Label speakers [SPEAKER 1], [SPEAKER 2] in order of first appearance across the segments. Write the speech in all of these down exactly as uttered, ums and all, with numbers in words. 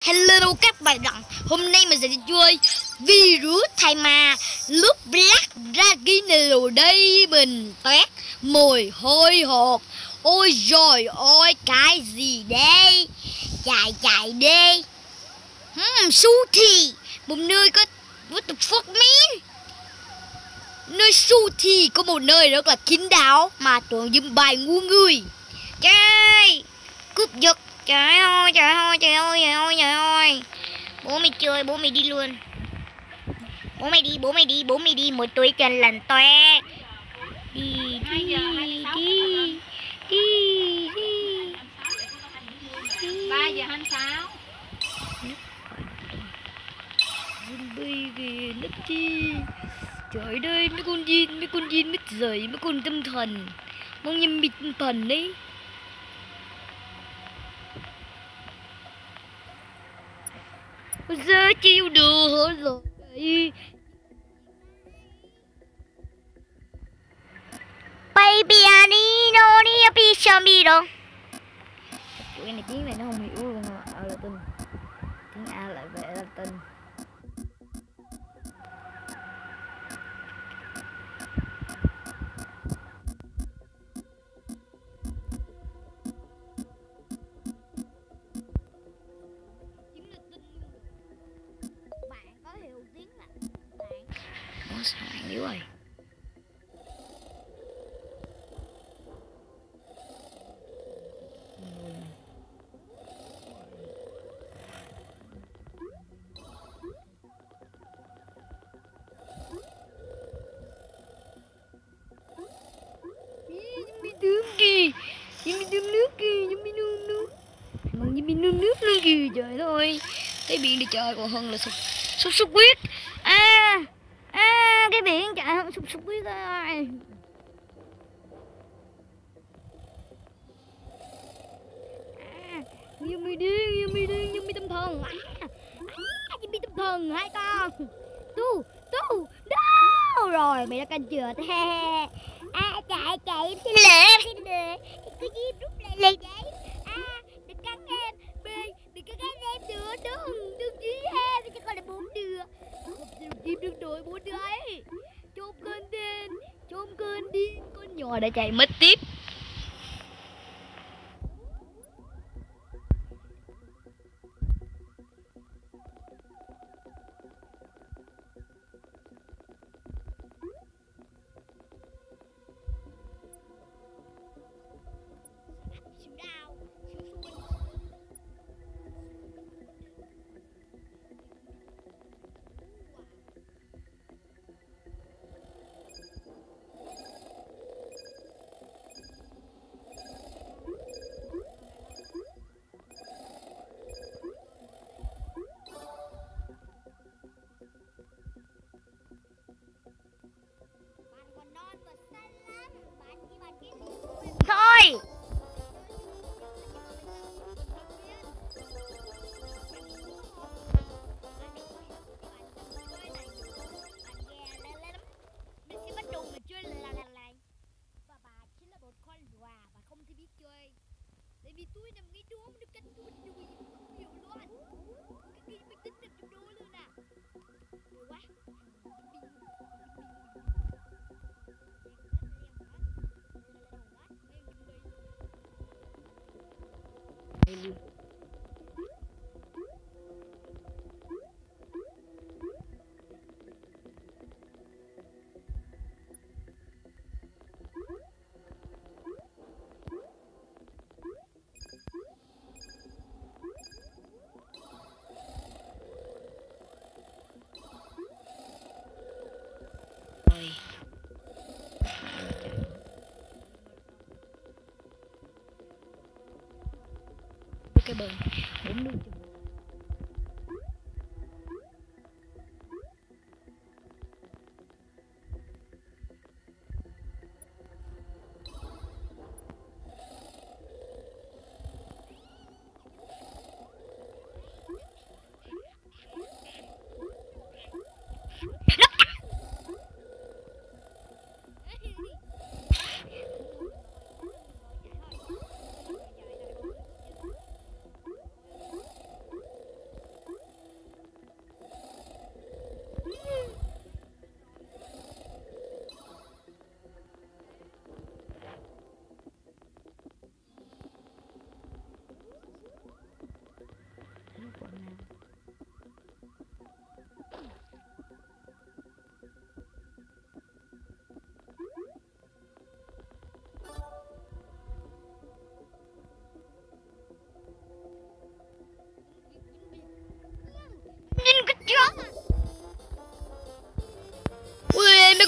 [SPEAKER 1] Hello các bạn, hôm nay mình sẽ đi chơi virus thay ma lúc Black Dragon đây. Mình toét mồi hôi hộp. Ôi rồi ôi, cái gì đây? Chạy chạy đi. hmm, Sushi, một nơi có what the fuck man. Nơi sushi có một nơi rất là kín đáo mà toàn dùm bài ngu người. Chơi cướp giật. Trời ơi, trời ơi, trời ơi, trời ơi, trời ơi. Bố mày chơi, bố mày đi luôn. Bố mày đi, bố mày đi, bố mày đi. Một túi cần lần toe. Đi, đi, đi, đi, đi, đi.
[SPEAKER 2] ba giờ hai mươi sáu.
[SPEAKER 1] Zombie kìa, nấp chi. Trời ơi, mấy con Jin, mấy con Jin mất dậy, mấy con tâm thần. Mong nhâm bị tâm thần đấy. Giờ chịu được rồi. Baby I need no need be zombie đâu. Tụi này tiếng này nó không hiểu luôn à. Ở Latin. Tiếng A lại về Latin. Nó sao bạn yếu rồi. Zombie tướng kìa, zombie tướng nước kìa, zombie nương nước, còn zombie nương nước luôn kìa. Trời ơi, cái biển đi chơi còn hơn là sụp sụp sụp huyết. À à, cái biển chạy hơn sụp sụp huyết rồi. À, zombie điên, zombie điên, zombie tâm thần. À, à, zombie tâm thần hai con. Tu tu đâu rồi, mày đã canh chừa thế. À, chạy chạy xin lệ xin lệ cứ gì rút lại lại vậy. À, đừng cắn em B, đừng có cắn em nữa, đừng đừng gì ha, chứ còn là bốn đứa chim đừng đổi bốn đứa ấy. Chôm cơn điên, chôm cơn điên, con nhỏ đã chạy mất tiếp. Thôi mình sẽ bắt đầu mà chơi là là là và bà chính là một con gà và không thể biết chơi, tại vì tôi nằm ngay đó nó canh tôi đuôi không hiểu luôn. Cái gì mình tính nằm trong đó luôn à. Vui quá. Cái bờ bốn nước.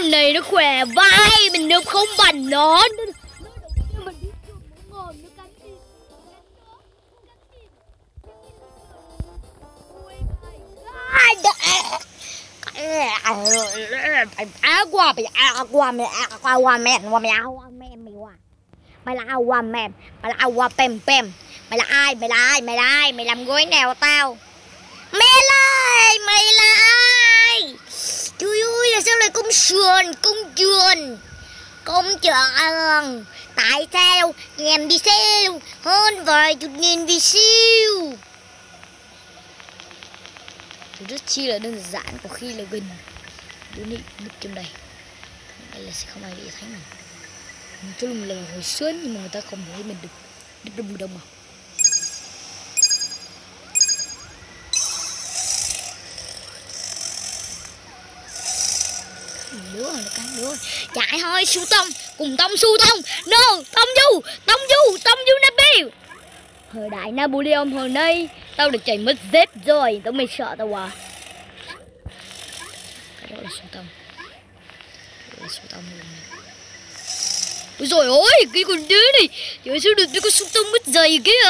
[SPEAKER 1] Con này nó khỏe vai, mình nộp không bằng nó. Mình đi chuột nó ngon, nó cắn đi. Á qua mày á qua mày á qua qua mẹ qua mẹ qua mẹ mày qua mày là qua mẹ mày là qua pem pem mày là ai mày là ai mày là ai mày làm gối nào tao mẹ ơi mày là ai trời ơi là sao lại công sườn công trường công trường tại sao em đi siêu hơn vài chục nghìn vì siêu rất chi là đơn giản, có khi là gần đứa nị núp trong đây đây là sẽ không ai bị thấy mình mình cho mình là hồi xuân nhưng mà người ta không thấy mình được được đông đông mà lứa rồi nó cắn lứa chạy thôi su tông cùng tông su tông no tông du tông du tông du nabi thời đại Napoleon hồi nay tao được chạy mất dép rồi tao mày sợ tao à cái đó là su tông là su tông luôn ôi rồi ôi cái con đứa này trời sao được cái con su tông mất giày kia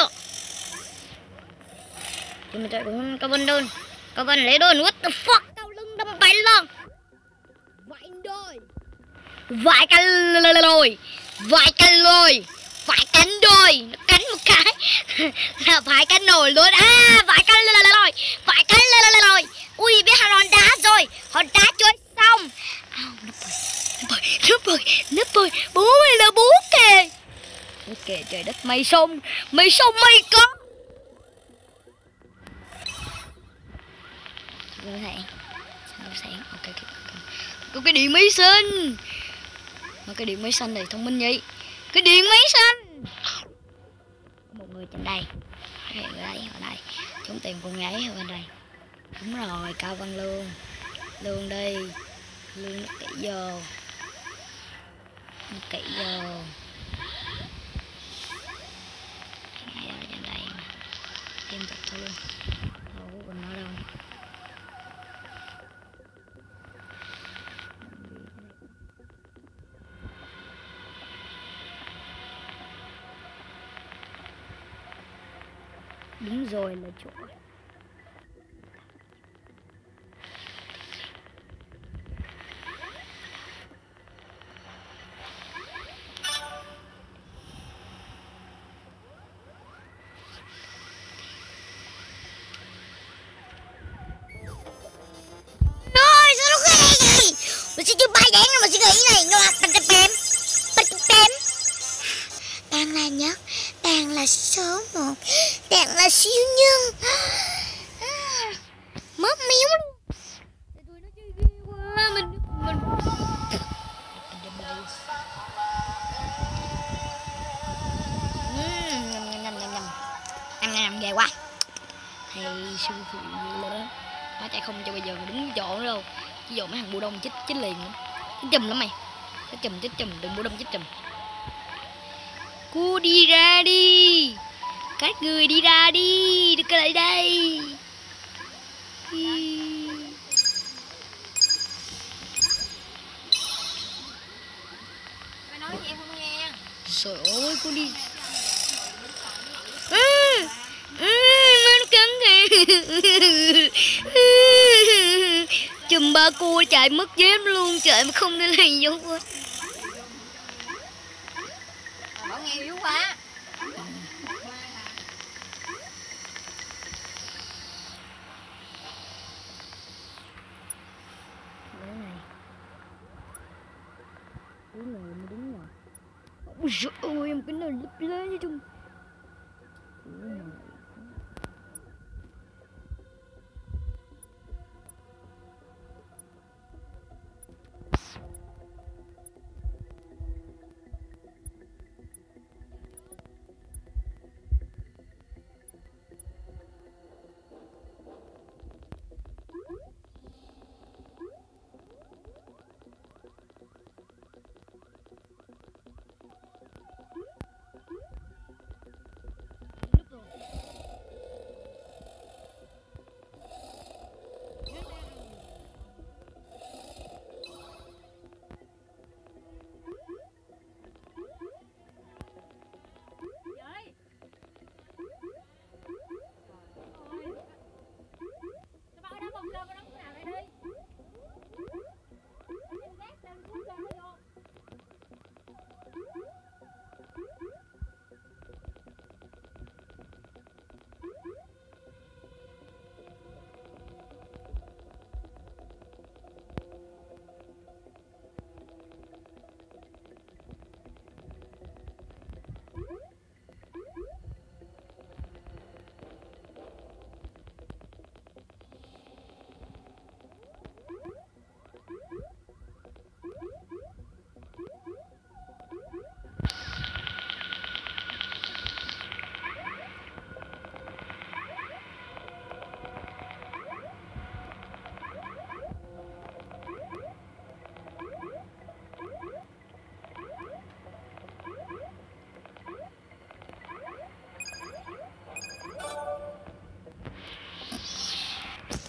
[SPEAKER 1] thì mình chạy đúng cao vân đơn cao vân lấy đơn what the fuck tao lưng đâm bánh lần vãi đôi vãi cả lồi vãi cả lồi phải cắn đôi nó cắn một cái là phải cắn nổi luôn à phải cắn lồi phải cắn lồi ui biết hòn đá rồi hòn đá chơi xong à, nó bơi nó bơi nó bơi bố mày là bố kìa ok trời đất mây sông mây sông mây có rồi thầy sao sáng ok ok có cái điện máy xanh mà cái điện máy xanh này thông minh nhỉ cái điện máy xanh một người trên đây ở đây ở đây chúng tìm con gái ở bên đây đúng rồi Cao Văn Lương Lương đi Lương nó kỹ vô nó kỹ vô ở trên đây tiếp tục thôi luôn đâu có còn nó đâu đúng rồi là chỗ mình sẽ chưa bay đen mà suy nghĩ này nó là bánh tem bánh tem đang là nhất đang là số một đang là siêu nhân à, mất miếu tụi nó chơi ghê quá mình mình nhầm nhầm nhầm nhầm nhầm nhầm ghê quá hay siêu thị gì đó nó chạy không cho bây giờ đứng chỗ nữa đâu ví dụ mấy thằng bù đông chích chích liền nữa chích chùm lắm mày chích chùm chích chùm đừng bù đông chích chùm cô đi ra đi các người đi ra đi đừng có lại đây
[SPEAKER 2] mày nói gì em không nghe
[SPEAKER 1] trời ơi cô đi ừ, ừ, nó cắn kìa chùm ba cô chạy mất dép luôn chạy mà không nên làm dấu quá
[SPEAKER 2] bỏ nghe yếu quá
[SPEAKER 1] cái này mới đúng rồi ôi trời ơi em cái này lấp lé chứ chung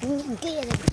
[SPEAKER 1] kia này.